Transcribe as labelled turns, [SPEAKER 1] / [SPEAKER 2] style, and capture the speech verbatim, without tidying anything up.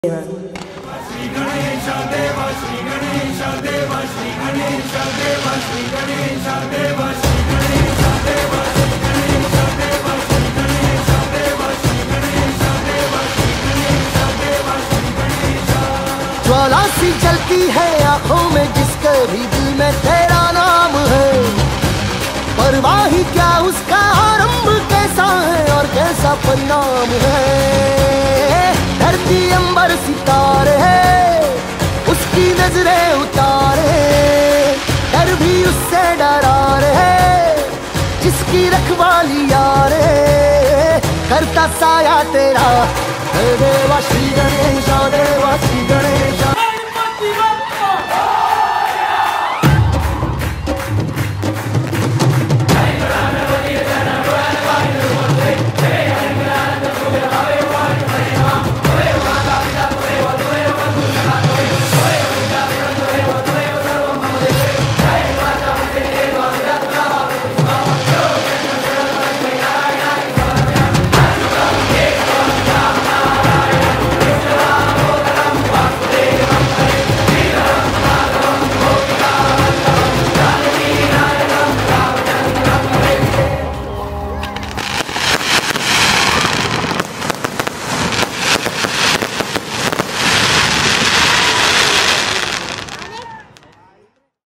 [SPEAKER 1] श्री गणेश देवा श्री गणेश देवा श्री गणेश देवा श्री गणेश देवा श्री गणेश देवा श्री गणेश देवा श्री गणेश देवा श्री गणेश देवा श्री गणेश देवा श्री गणेश।
[SPEAKER 2] ज्वाला सी जलती है आंखों में जिसके भी दिल में तेरा नाम है, परवाह ही क्या उसका आरंभ कैसा है और कैसा परिणाम है। धरती अंबर सितारे है उसकी नजरें उतारे, डर भी उससे डरा रहे जिसकी रखवाली यारे। करता साया तेरा देवा श्री गणेश